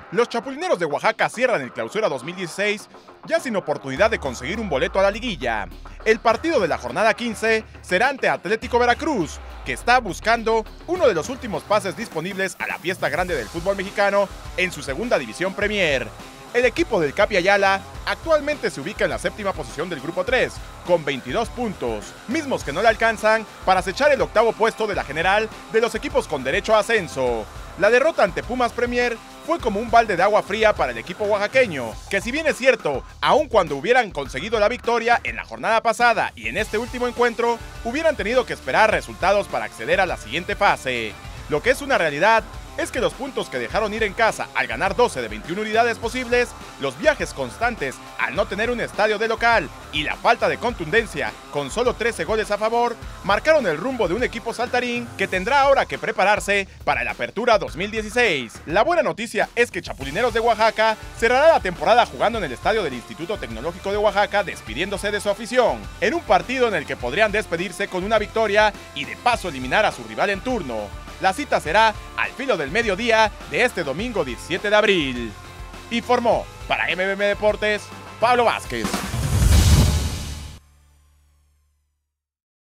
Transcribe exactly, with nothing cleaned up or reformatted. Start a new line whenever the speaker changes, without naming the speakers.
Los Chapulineros de Oaxaca cierran el Clausura dos mil dieciséis ya sin oportunidad de conseguir un boleto a la liguilla. El partido de la jornada quince será ante Atlético Veracruz, que está buscando uno de los últimos pases disponibles a la fiesta grande del fútbol mexicano en su segunda división Premier. El equipo del Capi Ayala actualmente se ubica en la séptima posición del grupo tres, con veintidós puntos, mismos que no le alcanzan para acechar el octavo puesto de la general de los equipos con derecho a ascenso. La derrota ante Pumas Premier fue como un balde de agua fría para el equipo oaxaqueño, que si bien es cierto, aun cuando hubieran conseguido la victoria en la jornada pasada y en este último encuentro, hubieran tenido que esperar resultados para acceder a la siguiente fase. Lo que es una realidad es que los puntos que dejaron ir en casa al ganar doce de veintiuna unidades posibles, los viajes constantes al no tener un estadio de local y la falta de contundencia con solo trece goles a favor, marcaron el rumbo de un equipo saltarín que tendrá ahora que prepararse para la Apertura dos mil dieciséis. La buena noticia es que Chapulineros de Oaxaca cerrará la temporada jugando en el estadio del Instituto Tecnológico de Oaxaca, despidiéndose de su afición, en un partido en el que podrían despedirse con una victoria y de paso eliminar a su rival en turno. La cita será al filo del mediodía de este domingo diecisiete de abril. Informó para M B M Deportes, Pablo Vázquez.